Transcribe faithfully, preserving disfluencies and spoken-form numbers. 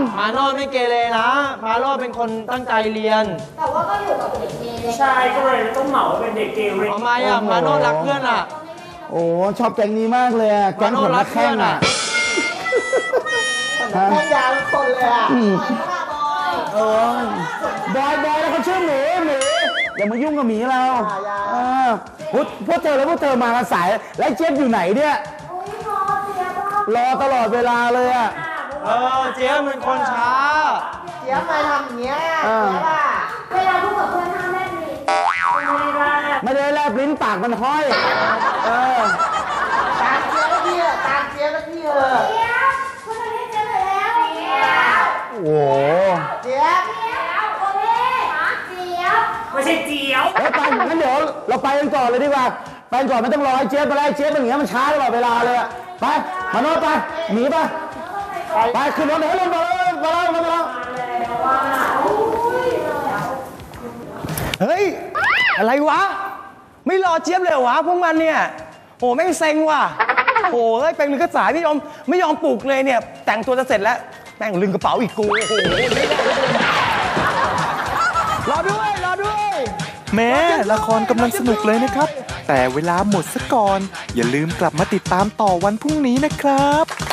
มาโนดไม่เกเรนะ มาโนดเป็นคนตั้งใจเรียนแต่ว่าก็อยู่กับเด็กเกเรใช่ก็เลยต้องเหมาเป็นเด็กเกเรทำไมอ่ะ มาโนดรักเพื่อนอ่ะโอ้ชอบแก๊งนี้มากเลยอะแก๊งขนนักแข้งอ่ะแค่ยาวคนเลยอ่ะเออบอยบอยแล้วเขาชื่อหมีหมีอย่ามายุ่งกับหมีเราเออพวกพวกเธอแล้วพวกเธอมากันสายแล้วเจี๊ยบอยู่ไหนเนี่ยรอตลอดเวลาเลยอ่ะเออ เจี๊ยบเป็นคนช้าเจี๊ยบมาทำอย่างเงี้ยเออเจี๊ยบอ่ะเวลาพูดกับเพื่อนห้ามแม่ลิ้นไม่ได้แลบลิ้นปากมันห้อยเออตามเจี๊ยบแล้วพี่อะตามเจี๊ยบแล้วพี่เออเจี๊ยบคุณจะเรียกเจี๊ยบเลยแล้วเจี๊ยบโอ้โหเจี๊ยบเจี๊ยบโอเล่เจี๊ยบไม่ใช่เจี๊ยบเฮ้ยไปงั้นเดี๋ยวเราไปกันก่อนเลยดีกว่าไปก่อนไม่ต้องรอให้เจี๊ยบมาไล่เจี๊ยบเป็นอย่างเงี้ยมันช้าตลอดเวลาเลยอะไปมาโน้ตไปหนีไปไปขึ้นรถเดี๋ยวลงมาแล้วมาแล้วมาแล้วเฮ้ย อะไรวะ ไม่รอเจี๊ยบเลยเหรอวะพวกมันเนี่ยโอ้แม่งเซ็งว่ะโอ้เฮ้ยเป็นลืมกระสายไม่ยอมไม่ยอมปลุกเลยเนี่ย แต่งตัวจะเสร็จแล้วแม่งลืมกระเป๋าอีกกูโอ้โหไม่ได้รอด้วยรอด้วยแม้ละครกำลังสนุกเลยนะครับ แต่เวลาหมดซะก่อน อย่าลืมกลับมาติดตามต่อวันพรุ่งนี้นะครับ